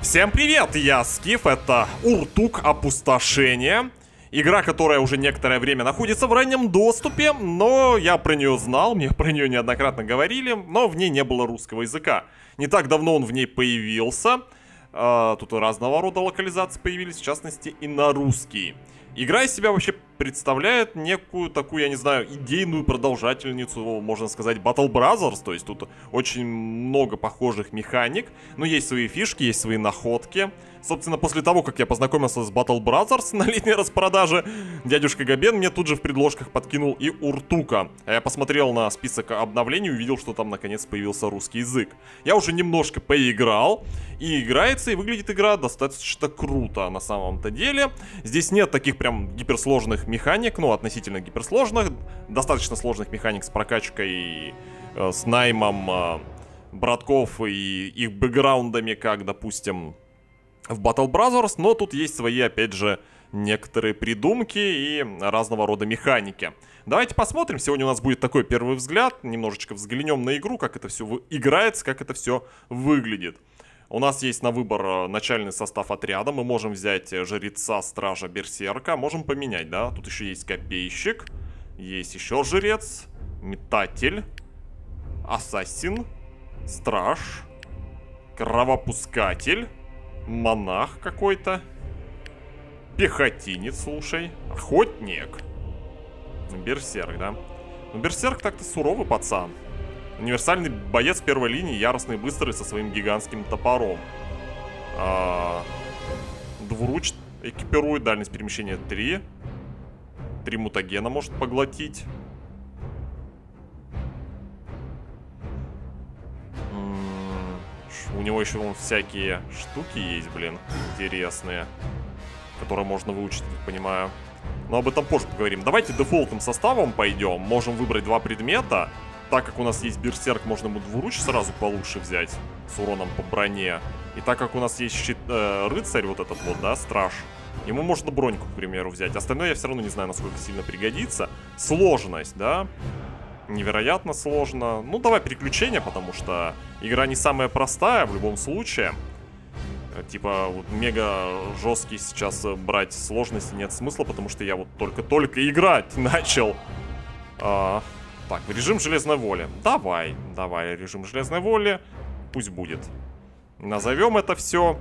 Всем привет, я Скиф, это Уртук Опустошение. Игра, которая уже некоторое время находится в раннем доступе, но я про нее знал, мне про нее неоднократно говорили, но в ней не было русского языка. Не так давно он в ней появился, тут разного рода локализации появились, в частности и на русский. Игра из себя вообще представляет некую такую, я не знаю, идейную продолжательницу, можно сказать, Battle Brothers. То есть тут очень много похожих механик, но есть свои фишки, есть свои находки. Собственно, после того, как я познакомился с Battle Brothers на летней распродаже, дядюшка Габен мне тут же в предложках подкинул и Уртука. А я посмотрел на список обновлений и увидел, что там наконец появился русский язык. Я уже немножко поиграл, и играется, и выглядит игра достаточно круто на самом-то деле. Здесь нет таких прям гиперсложных механик, ну, относительно гиперсложных, достаточно сложных механик с прокачкой, с наймом братков и их бэкграундами, как, допустим, в Battle Brothers, но тут есть свои, опять же, некоторые придумки и разного рода механики. Давайте посмотрим, сегодня у нас будет такой первый взгляд, немножечко взглянем на игру, как это все играется, как это все выглядит. У нас есть на выбор начальный состав отряда. Мы можем взять жреца, стража, берсерка. Можем поменять, да? Тут еще есть копейщик. Есть еще жрец, метатель, ассасин, страж, кровопускатель, монах какой-то, пехотинец, слушай, охотник, берсерк, да? Ну, берсерк так-то суровый пацан. Универсальный боец первой линии, яростный и быстрый со своим гигантским топором. Двуруч экипирует, дальность перемещения 3. 3 мутагена может поглотить. У него еще вон всякие штуки есть, блин, интересные, которые можно выучить, как понимаю. Но об этом позже поговорим. Давайте дефолтным составом пойдем. Можем выбрать 2 предмета. Так как у нас есть берсерк, можно ему двуруч сразу получше взять с уроном по броне. И так как у нас есть рыцарь, вот этот вот, да, страж, ему можно броньку, к примеру, взять. Остальное я все равно не знаю, насколько сильно пригодится. Сложность, да, невероятно сложно. Ну, давай переключения, потому что игра не самая простая в любом случае. Типа, вот мега жесткий сейчас брать сложности нет смысла, потому что я вот только-только играть начал. Так, режим железной воли. Давай, режим железной воли. Пусть будет. Назовем это все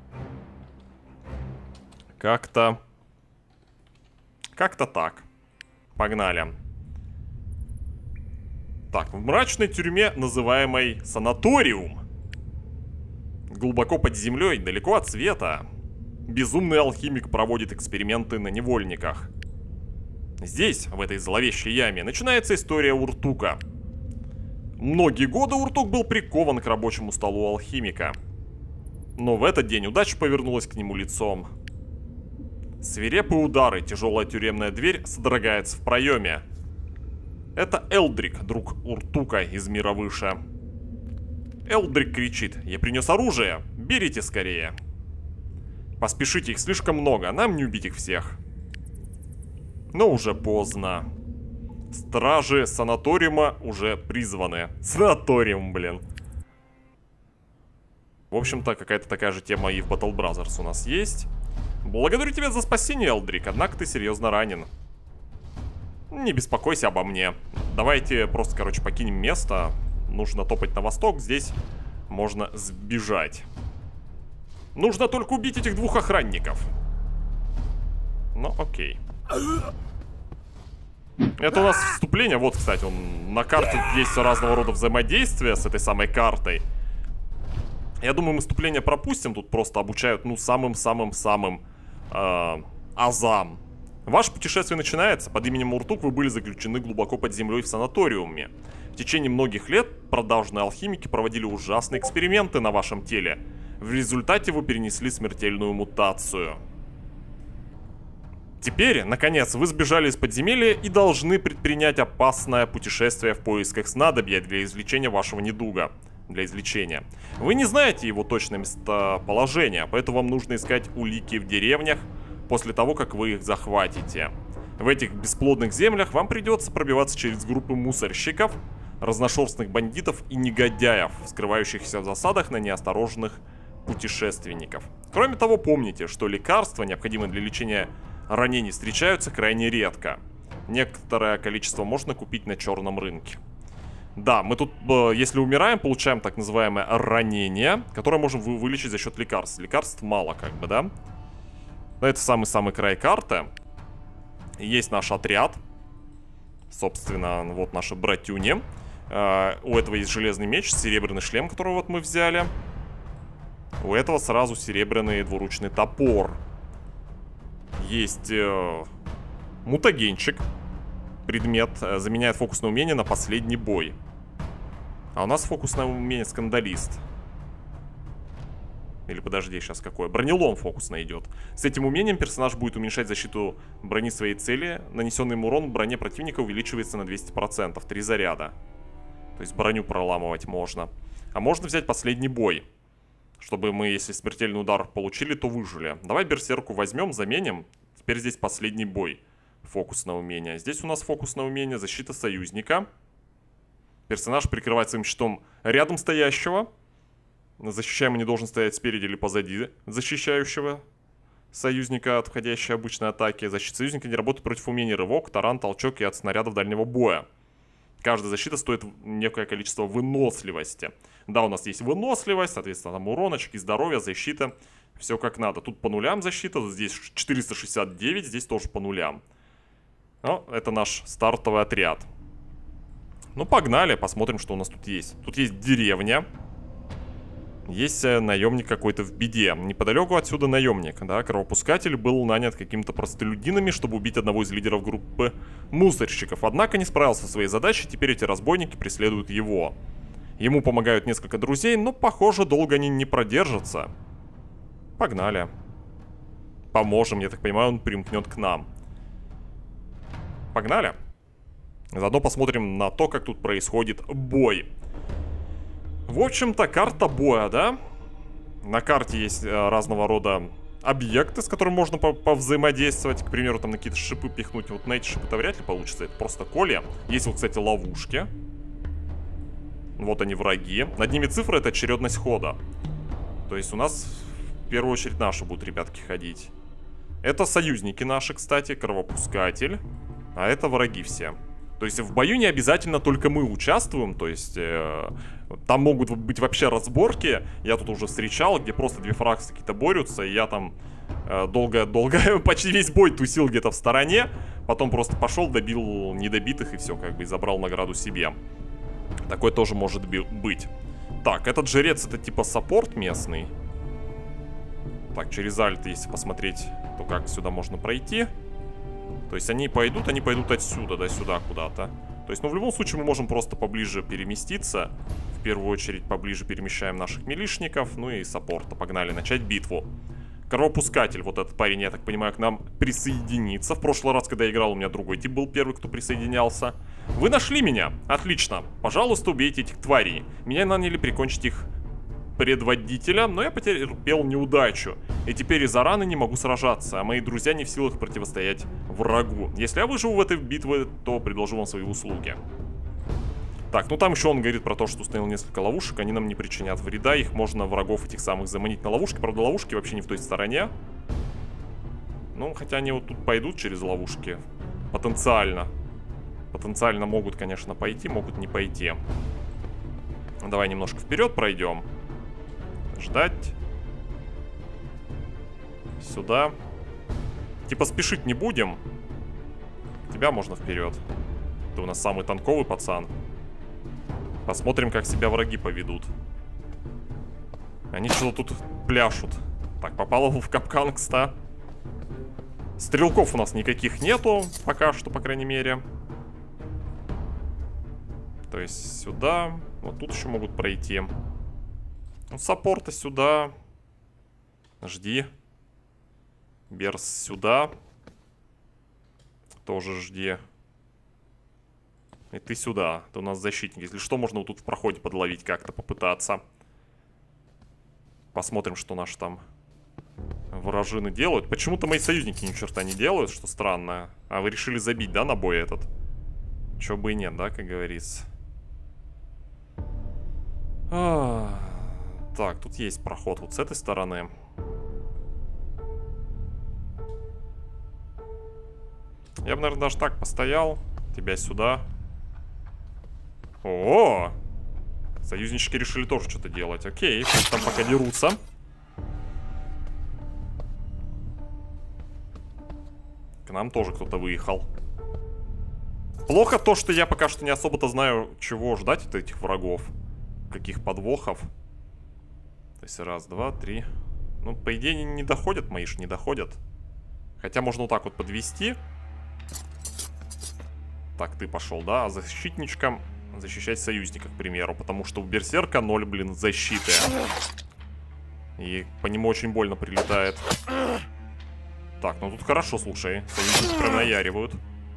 как-то так. Погнали. Так, в мрачной тюрьме, называемой санаториум, глубоко под землей, далеко от света, безумный алхимик проводит эксперименты на невольниках. Здесь, в этой зловещей яме, начинается история Уртука. Многие годы Уртук был прикован к рабочему столу алхимика. Но в этот день удача повернулась к нему лицом. Свирепые удары, тяжелая тюремная дверь содрогается в проеме. Это Элдрик, друг Уртука из мира выше. Элдрик кричит: «Я принес оружие! Берите скорее!» «Поспешите, их слишком много, нам не убить их всех!» Но уже поздно. Стражи санаториума уже призваны. Санаториум, блин. В общем-то, какая-то такая же тема и в Battle Brothers у нас есть. Благодарю тебя за спасение, Элдрик, однако ты серьезно ранен. Не беспокойся обо мне. Давайте просто, короче, покинем место. Нужно топать на восток, здесь можно сбежать. Нужно только убить этих 2 охранников. Ну, окей. Это у нас вступление. Вот, кстати, на карте есть разного рода взаимодействия с этой самой картой. Я думаю, мы вступление пропустим. Тут просто обучают, ну, самым-самым-самым азам. Ваше путешествие начинается. Под именем Уртук вы были заключены глубоко под землей в санаториуме. В течение многих лет продажные алхимики проводили ужасные эксперименты на вашем теле. В результате вы перенесли смертельную мутацию. Теперь, наконец, вы сбежали из подземелья и должны предпринять опасное путешествие в поисках снадобья для излечения вашего недуга. Для излечения. Вы не знаете его точное местоположение, поэтому вам нужно искать улики в деревнях после того, как вы их захватите. В этих бесплодных землях вам придется пробиваться через группы мусорщиков, разношерстных бандитов и негодяев, скрывающихся в засадах на неосторожных путешественников. Кроме того, помните, что лекарства, необходимые для лечения ранений, встречаются крайне редко. Некоторое количество можно купить на черном рынке. Да, мы тут, если умираем, получаем так называемое ранение, которое можем вылечить за счет лекарств. Лекарств мало, как бы, да? Это самый-самый край карты. Есть наш отряд. Собственно, вот наши братюни. У этого есть железный меч, серебряный шлем, который вот мы взяли. У этого сразу серебряный двуручный топор. Есть мутагенчик. Предмет заменяет фокусное умение на последний бой. А у нас фокусное умение скандалист. Или подожди, сейчас какое? Бронелом фокусно идет. С этим умением персонаж будет уменьшать защиту брони своей цели. Нанесенный им урон броне противника увеличивается на 200%. 3 заряда. То есть броню проламывать можно. А можно взять последний бой. Чтобы мы, если смертельный удар получили, то выжили. Давай берсерку возьмем, заменим. Теперь здесь последний бой. Фокусное умение. Здесь у нас фокусное умение защита союзника. Персонаж прикрывает своим щитом рядом стоящего. Защищаемый не должен стоять спереди или позади защищающего союзника от входящей обычной атаки. Защита союзника не работает против умений рывок, таран, толчок и от снарядов дальнего боя. Каждая защита стоит некое количество выносливости. Да, у нас есть выносливость, соответственно, там урон, очки здоровья, защита. Все как надо. Тут по нулям защита, здесь 469, здесь тоже по нулям. Ну, это наш стартовый отряд. Ну, погнали, посмотрим, что у нас тут есть. Тут есть деревня. Есть наемник какой-то в беде. Неподалеку отсюда наемник, да, кровопускатель был нанят какими-то простолюдинами, чтобы убить одного из лидеров группы мусорщиков. Однако не справился со своей задачей, теперь эти разбойники преследуют его. Ему помогают несколько друзей, но, похоже, долго они не продержатся. Погнали. Поможем, я так понимаю, он примкнет к нам. Погнали. Заодно посмотрим на то, как тут происходит бой. В общем-то, карта боя, да? На карте есть разного рода объекты, с которыми можно повзаимодействовать. К примеру, там на какие-то шипы пихнуть. Вот на эти шипы-то вряд ли получится. Это просто колья. Есть вот, кстати, ловушки. Вот они, враги. Над ними цифры — это очередность хода. То есть у нас в первую очередь наши будут ребятки ходить. Это союзники наши, кстати, кровопускатель. А это враги все. То есть в бою не обязательно только мы участвуем. То есть там могут быть вообще разборки. Я тут уже встречал, где просто две фракции какие-то борются. И я там долго, почти весь бой тусил где-то в стороне. Потом просто пошел, добил недобитых и все, как бы, и забрал награду себе. Такое тоже может быть. Так, этот жрец — это типа саппорт местный. Так, через альт, если посмотреть, то как сюда можно пройти. То есть они пойдут отсюда, да, сюда куда-то. То есть, ну, в любом случае мы можем просто поближе переместиться. В первую очередь поближе перемещаем наших милишников. Ну и саппорта. Погнали начать битву. Кровопускатель, вот этот парень, я так понимаю, к нам присоединится. В прошлый раз, когда я играл, у меня другой тип был первый, кто присоединялся. Вы нашли меня? Отлично. Пожалуйста, убейте этих тварей. Меня наняли прикончить их предводителя, но я потерпел неудачу. И теперь из-за раны не могу сражаться, а мои друзья не в силах противостоять врагу. Если я выживу в этой битве, то предложу вам свои услуги. Так, ну там еще он говорит про то, что установил несколько ловушек, они нам не причинят вреда, их можно, врагов этих самых, заманить на ловушки. Правда, ловушки вообще не в той стороне. Ну, хотя они вот тут пойдут через ловушки. Потенциально. Потенциально могут, конечно, пойти, могут не пойти. Давай немножко вперед пройдем. Ждать. Сюда. Типа спешить не будем. Тебя можно вперед. Ты у нас самый танковый пацан. Посмотрим, как себя враги поведут. Они что-то тут пляшут. Так, попало в капкан, кста. Стрелков у нас никаких нету. Пока что, по крайней мере. То есть сюда. Вот тут еще могут пройти. Ну, саппорта сюда. Жди. Берс сюда. Тоже жди. И ты сюда. Ты у нас защитник. Если что, можно вот тут в проходе подловить как-то, попытаться. Посмотрим, что наши там вражины делают. Почему-то мои союзники ни черта не делают, что странно. А вы решили забить, да, на бой этот? Чё бы и нет, да, как говорится. Так, тут есть проход вот с этой стороны. Я бы, наверное, даже так постоял. Тебя сюда. О! Союзнички решили тоже что-то делать. Окей, пусть там пока дерутся. К нам тоже кто-то выехал. Плохо то, что я пока что не особо-то знаю, чего ждать от этих врагов. Каких подвохов. То есть раз, два, три. Ну, по идее, не доходят, мои ж не доходят. Хотя можно вот так вот подвести. Так, ты пошел, да? А защитничкам защищать союзника, к примеру. Потому что у берсерка 0, блин, защиты. И по нему очень больно прилетает. Так, ну тут хорошо, слушай. Союзники прям наяривают.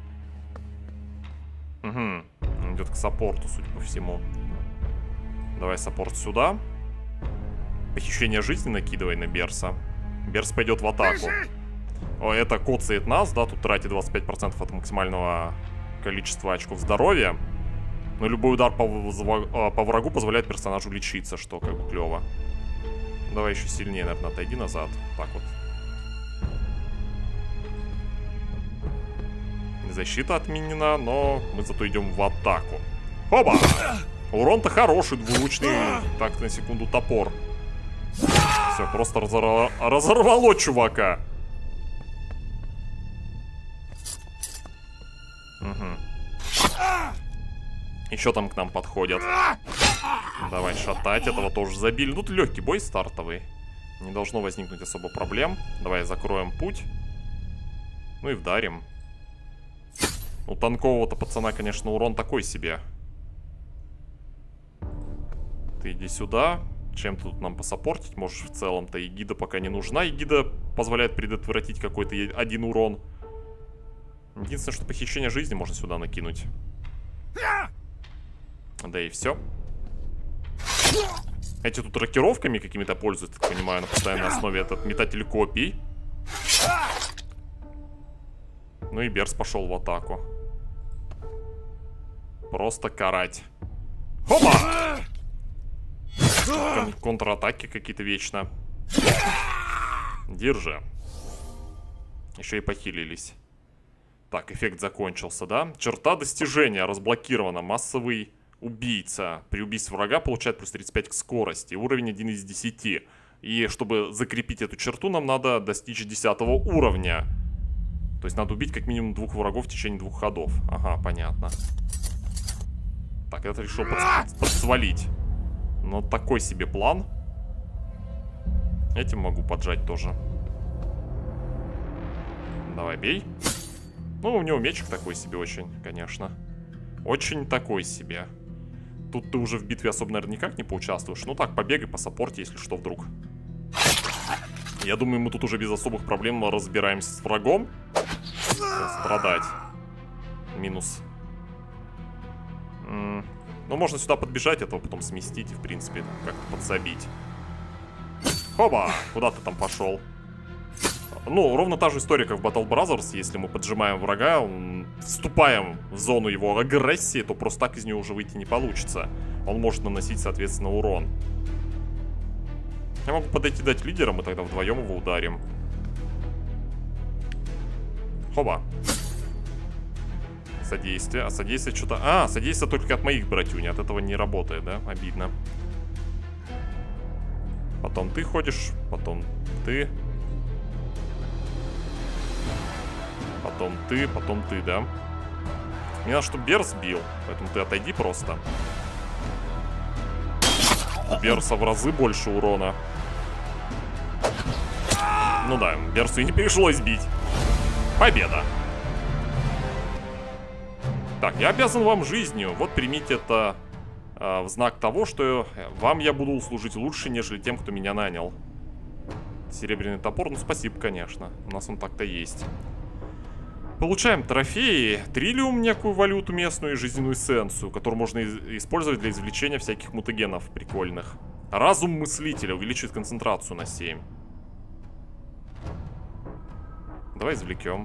Угу. Идет к саппорту, судя по всему. Давай саппорт сюда. Похищение жизни накидывай на Берса. Берс пойдет в атаку. О, это коцает нас, да? Тут тратит 25% от максимального количества очков здоровья. Но любой удар по врагу позволяет персонажу лечиться, что как бы клево. Давай еще сильнее, наверное, отойди назад. Так вот. Защита отменена, но мы зато идем в атаку. Хоба! Урон-то хороший, двуручный. Так, на секунду топор. Все, просто разорвало чувака. Угу. Еще там к нам подходят. Давай шатать, этого тоже забили. Тут легкий бой стартовый. Не должно возникнуть особо проблем. Давай закроем путь. Ну и вдарим. У танкового-то пацана, конечно, урон такой себе. Ты иди сюда. Чем ты тут нам посаппортить можешь в целом-то? Эгида пока не нужна. Эгида позволяет предотвратить какой-то один урон. Единственное, что похищение жизни можно сюда накинуть. Да и все. Эти тут рокировками какими-то пользуются, так понимаю, на постоянной основе. Этот метатель копий. Ну и Берс пошел в атаку. Просто карать. Хопа! Контратаки какие-то вечно. Держи. Еще и похилились. Так, эффект закончился, да? Черта достижения разблокирована. Массовый убийца. При убийстве врага получает плюс 35 к скорости. Уровень 1 из 10. И чтобы закрепить эту черту, нам надо достичь 10 уровня. То есть надо убить как минимум 2 врагов в течение 2 ходов. Ага, понятно. Так, это решил подсвалить. Но такой себе план. Этим могу поджать тоже. Давай, бей. Ну, у него мечик такой себе очень, конечно. Очень такой себе. Тут ты уже в битве особо, наверное, никак не поучаствуешь. Ну так, побегай по саппорте, если что, вдруг. Я думаю, мы тут уже без особых проблем разбираемся с врагом. Страдать. Минус. Ну, можно сюда подбежать, этого потом сместить и, в принципе, как-то подзабить. Хоба! Куда ты там пошел? Ну, ровно та же история, как в Battle Brothers. Если мы поджимаем врага, вступаем в зону его агрессии, то просто так из нее уже выйти не получится. Он может наносить, соответственно, урон. Я могу подойти дать лидерам, и тогда вдвоем его ударим. Хоба. Содействие. А содействие что-то... А, содействие только от моих братюнь. От этого не работает, да? Обидно. Потом ты ходишь, потом ты. Потом ты, да? Мне надо, чтобы Берс бил. Поэтому ты отойди просто. У Берса в разы больше урона. Ну да, Берсу и не пришлось бить. Победа. Так, я обязан вам жизнью. Вот примите это в знак того, что вам я буду служить лучше, нежели тем, кто меня нанял. Серебряный топор, ну спасибо, конечно. У нас он так-то есть. Получаем трофеи, триллиум, некую валюту местную и жизненную эссенцию, которую можно использовать для извлечения всяких мутагенов прикольных. Разум мыслителя увеличивает концентрацию на 7. Давай извлекем.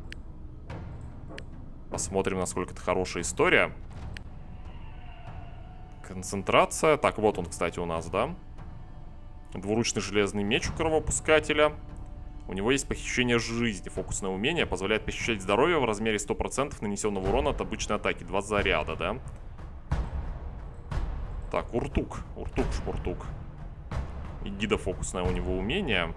Посмотрим, насколько это хорошая история. Концентрация. Так, вот он, кстати, у нас, да? Двуручный железный меч у кровопускателя. У него есть похищение жизни. Фокусное умение позволяет похищать здоровье в размере 100% нанесенного урона от обычной атаки. 2 заряда, да? Так, Уртук. Уртук, шпуртук. И гидофокусное у него умение.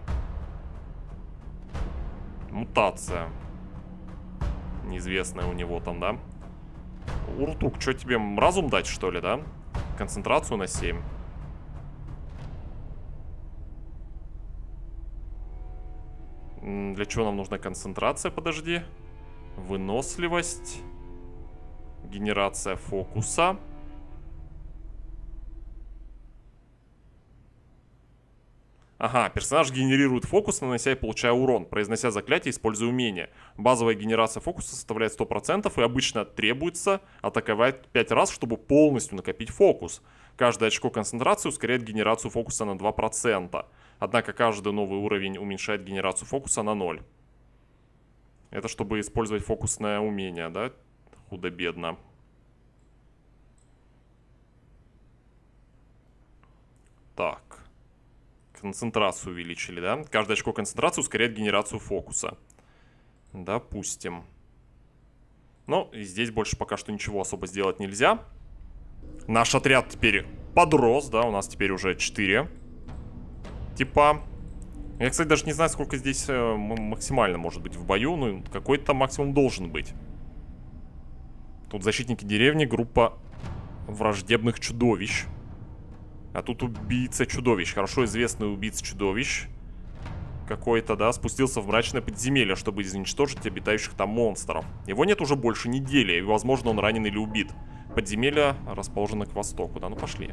Мутация. Неизвестная у него там, да? Уртук, что тебе, разум дать, что ли, да? Концентрацию на 7. Для чего нам нужна концентрация? Подожди. Выносливость. Генерация фокуса. Ага, персонаж генерирует фокус, нанося и получая урон, произнося заклятие, используя умение. Базовая генерация фокуса составляет 100% и обычно требуется атаковать 5 раз, чтобы полностью накопить фокус. Каждое очко концентрации ускоряет генерацию фокуса на 2%. Однако каждый новый уровень уменьшает генерацию фокуса на 0. Это чтобы использовать фокусное умение, да? Худо-бедно. Так. Концентрацию увеличили, да? Каждое очко концентрации ускоряет генерацию фокуса. Допустим. Но здесь больше пока что ничего особо сделать нельзя. Наш отряд теперь подрос, да? У нас теперь уже 4 типа. Я, кстати, даже не знаю, сколько здесь максимально может быть в бою. Ну, какой-то максимум должен быть. Тут защитники деревни, группа враждебных чудовищ. А тут убийца-чудовищ. Хорошо известный убийца-чудовищ. Какой-то, да, спустился в мрачное подземелье, чтобы изничтожить обитающих там монстров. Его нет уже больше недели, и, возможно, он ранен или убит. Подземелье расположено к востоку. Да, ну пошли.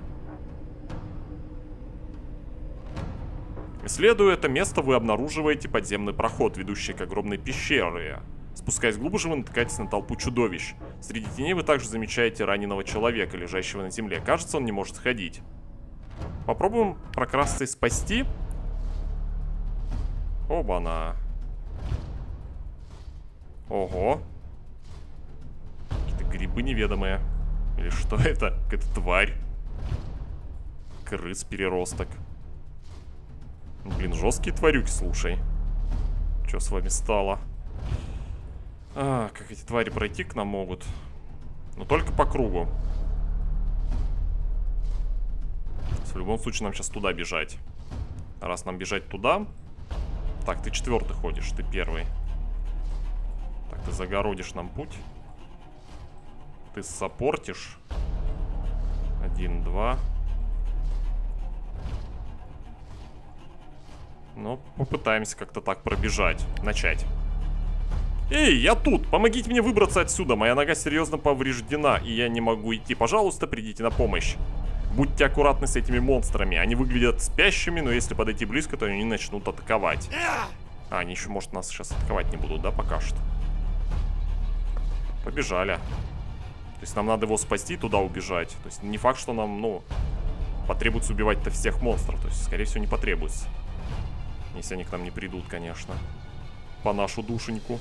Исследуя это место, вы обнаруживаете подземный проход, ведущий к огромной пещере. Спускаясь глубже, вы натыкаетесь на толпу чудовищ. Среди теней вы также замечаете раненого человека, лежащего на земле. Кажется, он не может ходить. Попробуем прокрасться и спасти. Оба-на. Ого. Какие-то грибы неведомые. Или что это? Какая-то тварь. Крыс-переросток. Блин, жесткие тварюки, слушай. Что с вами стало? А, как эти твари пройти к нам могут? Но только по кругу. В любом случае нам сейчас туда бежать. Раз нам бежать туда. Так, ты 4-й ходишь, ты 1-й. Так, ты загородишь нам путь. Ты саппортишь. 1, 2. Ну, попытаемся как-то так пробежать. Начать. Эй, я тут! Помогите мне выбраться отсюда. Моя нога серьезно повреждена, и я не могу идти. Пожалуйста, придите на помощь. Будьте аккуратны с этими монстрами. Они выглядят спящими, но если подойти близко, то они начнут атаковать. А, они еще, может, нас сейчас атаковать не будут, да, пока что? Побежали. То есть нам надо его спасти и туда убежать. То есть не факт, что нам, ну, потребуется убивать-то всех монстров. То есть, скорее всего, не потребуется. Если они к нам не придут, конечно. По нашу душеньку.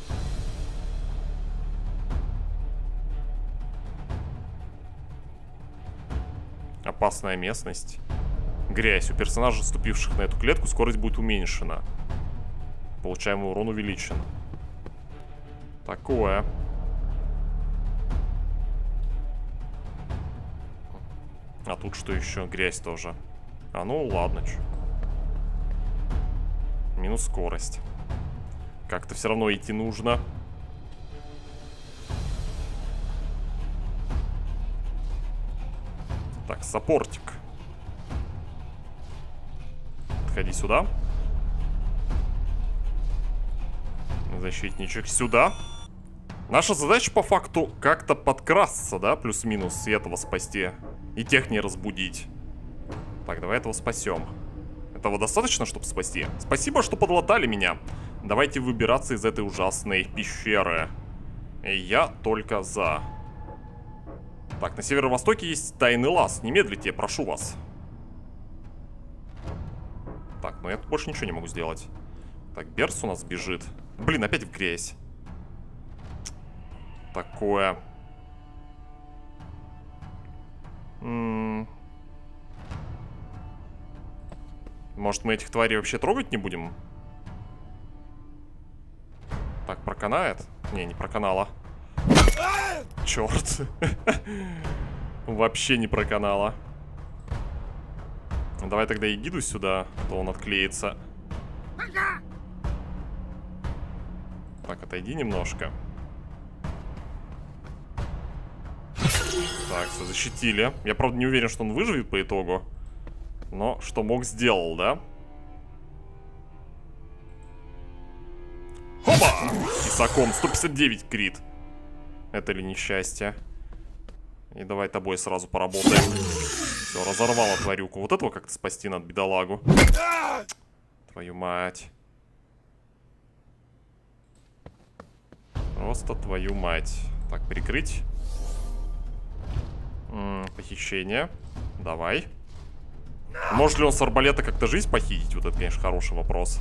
Опасная местность. Грязь. У персонажей, ступивших на эту клетку, скорость будет уменьшена. Получаемый урон увеличен. Такое. А тут что еще? Грязь тоже. А ну ладно, чё. Минус скорость. Как-то все равно идти нужно. Так, саппортик. Подходи сюда. Защитничек сюда. Наша задача по факту как-то подкрасться, да, плюс-минус, и этого спасти. И тех не разбудить. Так, давай этого спасем. Этого достаточно, чтобы спасти? Спасибо, что подлатали меня. Давайте выбираться из этой ужасной пещеры. И я только за. Так, на северо-востоке есть тайный лаз. Не медлите, прошу вас. Так, ну я тут больше ничего не могу сделать. Так, Берс у нас бежит. Блин, опять в грязь. Такое. Может, мы этих тварей вообще трогать не будем? Так, проканает? Не проканала. Черт. Вообще не проканала. Давай тогда Эгиду сюда, а то он отклеится. Так, отойди немножко. Так, все, защитили. Я, правда, не уверен, что он выживет по итогу. Но что мог, сделал, да? Хопа! Тесаком, 159 крит. Это ли несчастье? И давай тобой сразу поработаем. Все, разорвала тварюку. Вот этого как-то спасти надо, бедолагу. Твою мать. Просто твою мать. Так, прикрыть. Похищение. Давай. Может ли он с арбалета как-то жизнь похитить? Вот это, конечно, хороший вопрос.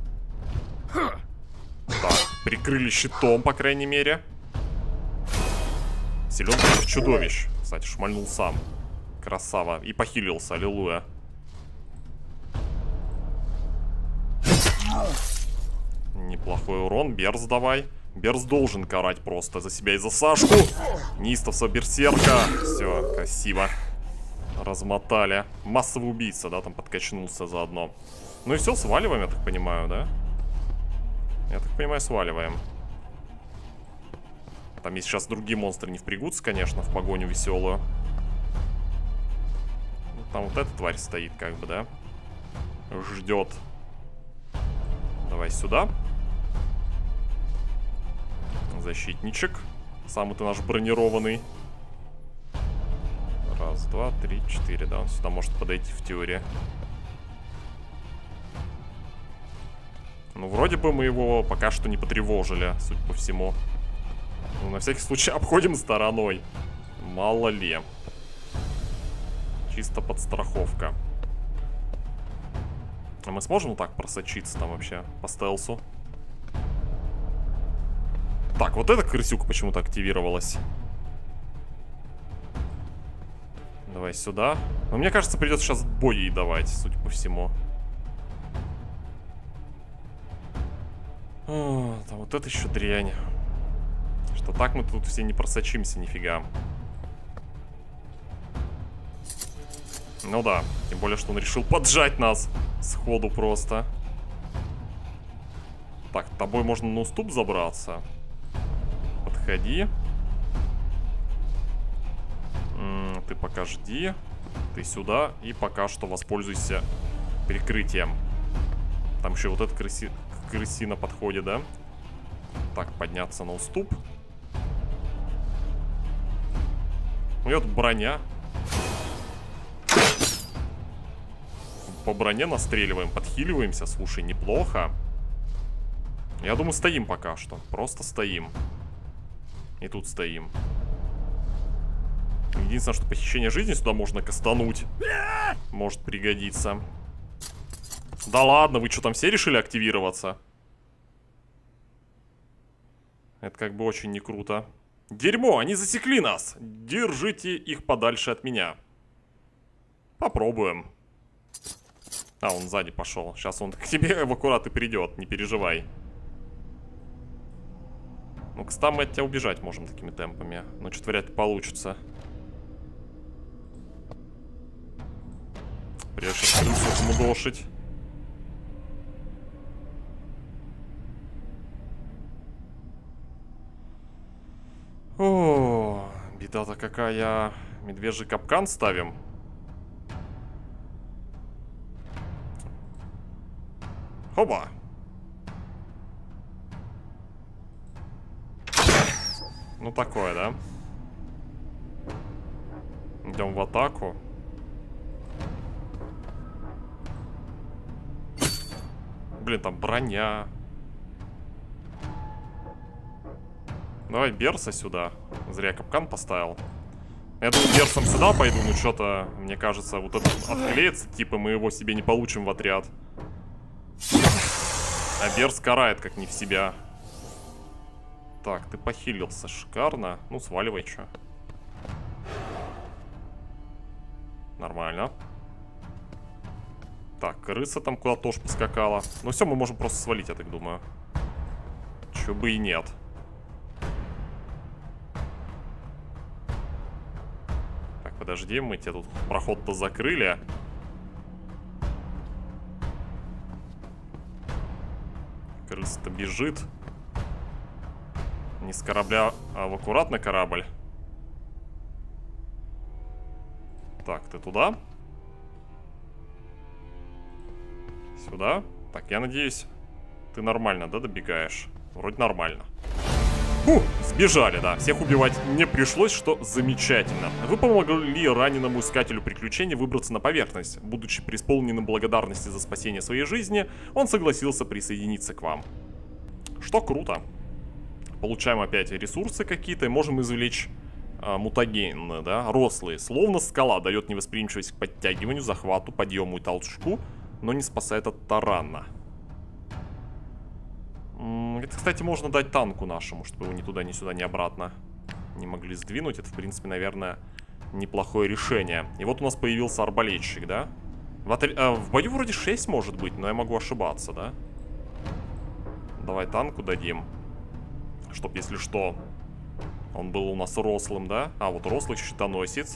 Так, прикрыли щитом, по крайней мере. Силен против чудовищ. Кстати, шмальнул сам. Красава. И похилился, аллилуйя. Неплохой урон. Берз давай. Берз должен карать просто за себя и за Сашку. Неистовство берсерка. Все, красиво. Размотали. Массовый убийца, да, там подкачнулся заодно. Ну и все, сваливаем, я так понимаю, да? Я так понимаю, сваливаем. Там есть сейчас другие монстры не впрягутся, конечно, в погоню веселую. Там вот эта тварь стоит, как бы, да? Ждет. Давай сюда. Защитничек. Самый ты наш бронированный. Раз, два, три, четыре. Да, он сюда может подойти в теории. Ну, вроде бы мы его пока что не потревожили, судя по всему. Ну, на всякий случай обходим стороной. Мало ли. Чисто подстраховка. А мы сможем вот так просочиться там вообще по стелсу? Так, вот эта крысюка почему-то активировалась. Давай сюда. Но мне кажется, придется сейчас бой ей давать, судя по всему. О, да вот это еще дрянь. Что так мы тут все не просочимся нифига. Ну да, тем более, что он решил поджать нас сходу просто. Так, тобой можно на уступ забраться. Подходи. Ты пока жди. Ты сюда. И пока что воспользуйся прикрытием. Там еще вот эта крысина подходит, да? Так, подняться на уступ. И вот броня. По броне настреливаем, подхиливаемся. Слушай, неплохо. Я думаю, стоим пока что. Просто стоим. И тут стоим. Единственное, что похищение жизни сюда можно кастануть. Может пригодиться. Да ладно, вы что, там все решили активироваться? Это как бы очень не круто. Дерьмо, они засекли нас. Держите их подальше от меня. Попробуем. А, он сзади пошел. Сейчас он к тебе в аккурат и придет, не переживай. Ну, к 100 мы от тебя убежать можем такими темпами. Но что-то вряд ли получится. Придется крысу мудошить. О, беда-то какая. Медвежий капкан ставим. Хоба. Ну такое, да? Идем в атаку. Блин, там броня. Давай Берса сюда. Зря я капкан поставил. Я думаю, Берсом сюда пойду, но что-то, мне кажется, вот это отклеится. Типа мы его себе не получим в отряд. А Берс карает как не в себя. Так, ты похилился, шикарно. Ну, сваливай, чё. Нормально. Так, крыса там куда-то тоже поскакала. Ну все, мы можем просто свалить, я так думаю. Чё бы и нет. Так, подожди, мы тебе тут проход-то закрыли. Крыса-то бежит. Не с корабля, а в аккуратно корабль. Так, ты туда? Сюда? Так, я надеюсь, ты нормально, да, добегаешь? Вроде нормально. Фу, сбежали, да. Всех убивать не пришлось, что замечательно. Вы помогли раненому искателю приключений выбраться на поверхность. Будучи преисполненным благодарности за спасение своей жизни, он согласился присоединиться к вам. Что круто. Получаем опять ресурсы какие-то и можем извлечь мутагены, да, рослые. Словно скала дает невосприимчивость к подтягиванию, захвату, подъему и толчку, но не спасает от тарана. Это, кстати, можно дать танку нашему, чтобы его ни туда, ни сюда, ни обратно не могли сдвинуть. Это, в принципе, наверное, неплохое решение. И вот у нас появился арбалетчик, да? В бою вроде 6 может быть, но я могу ошибаться, да? Давай танку дадим. Чтоб, если что, он был у нас рослым, да? А, вот рослый щитоносец.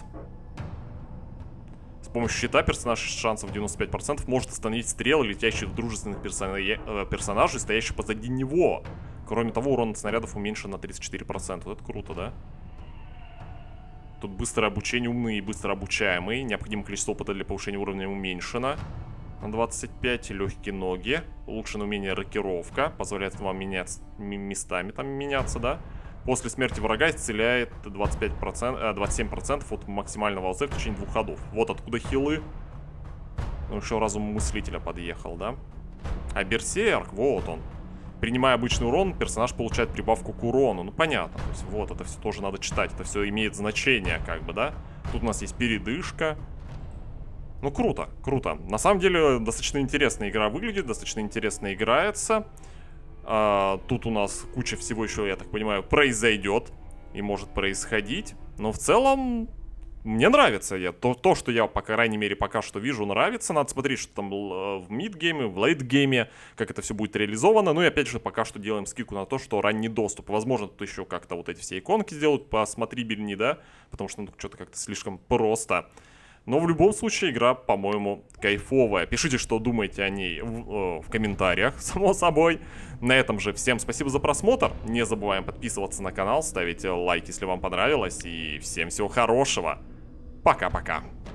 С помощью щита персонаж с шансом 95% может остановить стрелы, летящих в дружественных персонажей, стоящих позади него. Кроме того, урон от снарядов уменьшен на 34%. Вот это круто, да? Тут быстрое обучение, умный и быстро обучаемый. Необходимое количество опыта для повышения уровня уменьшено на 25. Легкие ноги. Улучшенное умение рокировка. Позволяет вам меняться местами, там меняться, да? После смерти врага исцеляет 27% от максимального АЗ в течение 2 ходов. Вот откуда хилы. Ну, еще разум мыслителя подъехал, да? А берсерк, вот он. Принимая обычный урон, персонаж получает прибавку к урону. Ну, понятно. То есть, вот, это все тоже надо читать. Это все имеет значение, как бы, да? Тут у нас есть передышка. Ну, круто, круто. На самом деле, достаточно интересная игра выглядит, достаточно интересно играется. Тут у нас куча всего еще, я так понимаю, произойдет и может происходить. Но в целом мне нравится. То, что я, по крайней мере, пока что вижу, нравится. Надо смотреть, что там в мид-гейме, в лейт-гейме, как это все будет реализовано. Ну и опять же, пока что делаем скидку на то, что ранний доступ. Возможно, тут еще как-то вот эти все иконки сделают посмотрибельнее, да? Потому что ну, что-то как-то слишком просто. Но в любом случае игра, по-моему, кайфовая. Пишите, что думаете о ней в комментариях, само собой. На этом же всем спасибо за просмотр. Не забываем подписываться на канал, ставить лайк, если вам понравилось. И всем всего хорошего. Пока-пока.